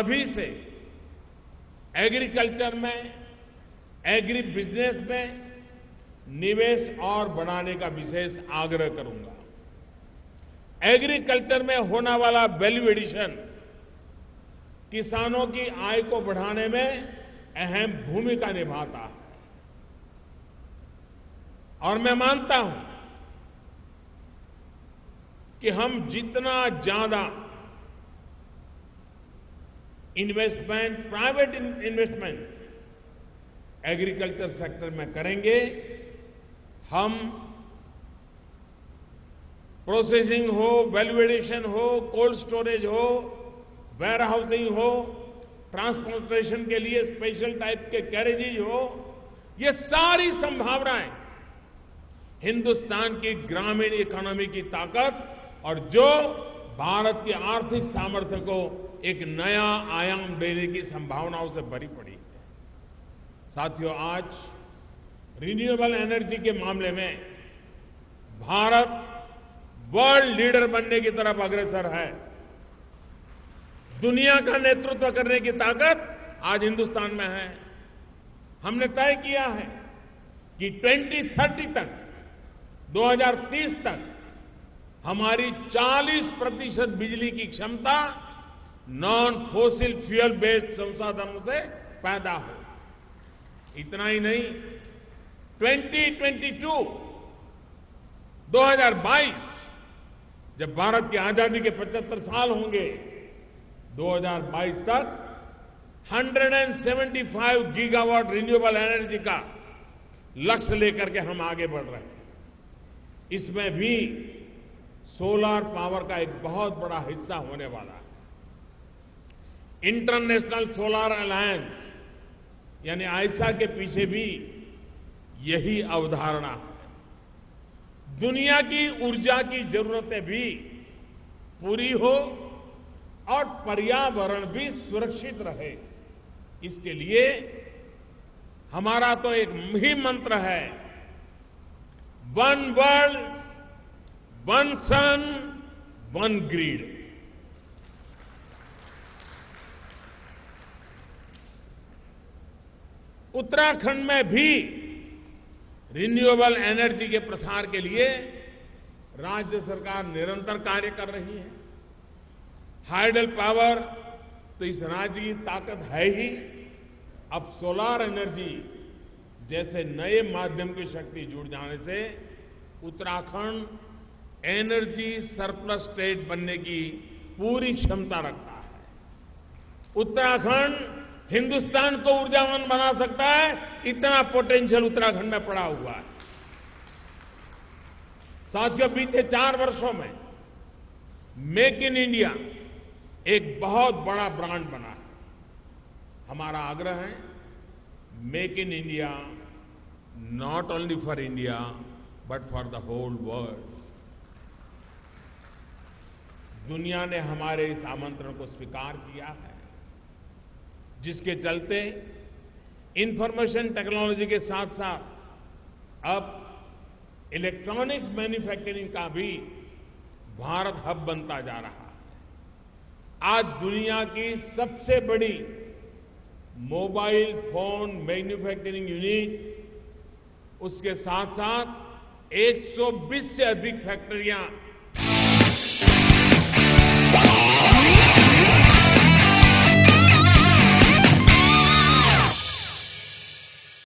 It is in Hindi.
सभी से एग्रीकल्चर में, एग्री बिजनेस में निवेश और बढ़ाने का विशेष आग्रह करूंगा। एग्रीकल्चर में होने वाला वैल्यू एडिशन किसानों की आय को बढ़ाने में अहम भूमिका निभाता है और मैं मानता हूं कि हम जितना ज्यादा investment, private investment agriculture sector में करेंगे, हम प्रोसेसिंग हो, वैल्यू एडिशन हो, कोल्ड स्टोरेज हो, वेयर हाउसिंग हो, ट्रांसपोर्टेशन के लिए स्पेशल टाइप के कैरेजेज हो, ये सारी संभावनाएं हिंदुस्तान की ग्रामीण इकोनॉमी की ताकत और जो भारत की आर्थिक सामर्थ्य को एक नया आयाम देने की संभावनाओं से भरी पड़ी है। साथियों, आज रिन्यूएबल एनर्जी के मामले में भारत वर्ल्ड लीडर बनने की तरफ अग्रसर है। दुनिया का नेतृत्व करने की ताकत आज हिंदुस्तान में है। हमने तय किया है कि 2030 तक, 2030 तक हमारी 40% बिजली की क्षमता नॉन फोसिल फ्यूल बेस्ड संसाधनों से पैदा हो। इतना ही नहीं, 2022 जब भारत की आजादी के 75 साल होंगे, 2022 तक 175 गीगावाट रिन्यूएबल एनर्जी का लक्ष्य लेकर के हम आगे बढ़ रहे हैं। इसमें भी सोलर पावर का एक बहुत बड़ा हिस्सा होने वाला है। इंटरनेशनल सोलर अलायंस यानी आईसा के पीछे भी यही अवधारणा है। दुनिया की ऊर्जा की जरूरतें भी पूरी हो और पर्यावरण भी सुरक्षित रहे, इसके लिए हमारा तो एक ही मंत्र है, one world, one sun, one grid. Uttarakhand में भी रिन्यूएबल एनर्जी के प्रसार के लिए राज्य सरकार निरंतर कार्य कर रही है। हाइडल पावर तो इस राज्य की ताकत है ही। अब सोलर एनर्जी जैसे नए माध्यम की शक्ति जुड़ जाने से उत्तराखंड एनर्जी सरप्लस स्टेट बनने की पूरी क्षमता रखता है। उत्तराखंड हिंदुस्तान को ऊर्जावान बना सकता है, इतना पोटेंशियल उत्तराखंड में पड़ा हुआ है। साथियों, बीते 4 वर्षों में मेक इन इंडिया एक बहुत बड़ा ब्रांड बना है। हमारा आग्रह है, make in India not only for India but for the whole world. दुनिया ने हमारे इस आमंत्रण को स्वीकार किया है, जिसके चलते इंफॉर्मेशन टेक्नोलॉजी के साथ साथ अब इलेक्ट्रॉनिक्स मैन्युफैक्चरिंग का भी भारत हब बनता जा रहा है। आज दुनिया की सबसे बड़ी मोबाइल फोन मैन्युफैक्चरिंग यूनिट, उसके साथ साथ 120 से अधिक फैक्ट्रियां